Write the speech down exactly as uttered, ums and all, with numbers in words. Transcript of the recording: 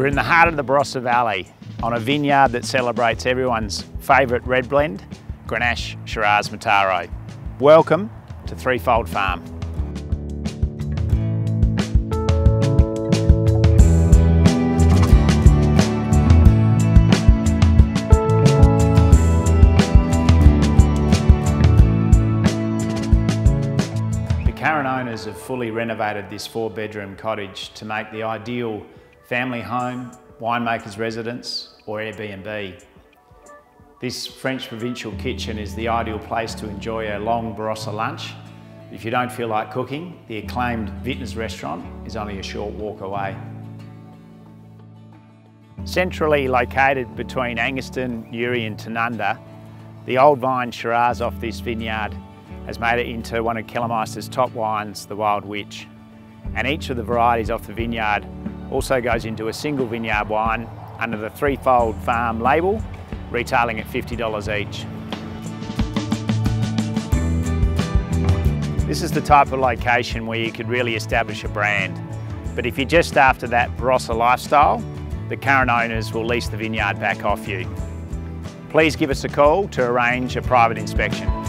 We're in the heart of the Barossa Valley on a vineyard that celebrates everyone's favourite red blend, Grenache Shiraz Mataro. Welcome to Threefold Farm. The current owners have fully renovated this four-bedroom cottage to make the ideal family home, winemaker's residence or Airbnb. This French provincial kitchen is the ideal place to enjoy a long Barossa lunch. If you don't feel like cooking, the acclaimed Vintners restaurant is only a short walk away. Centrally located between Angaston, Uri and Tanunda, the Old Vine Shiraz off this vineyard has made it into one of Kellermeister's top wines, the Wild Witch. And each of the varieties off the vineyard also goes into a single vineyard wine under the Threefold Farm label, retailing at fifty dollars each. This is the type of location where you could really establish a brand. But if you're just after that Barossa lifestyle, the current owners will lease the vineyard back off you. Please give us a call to arrange a private inspection.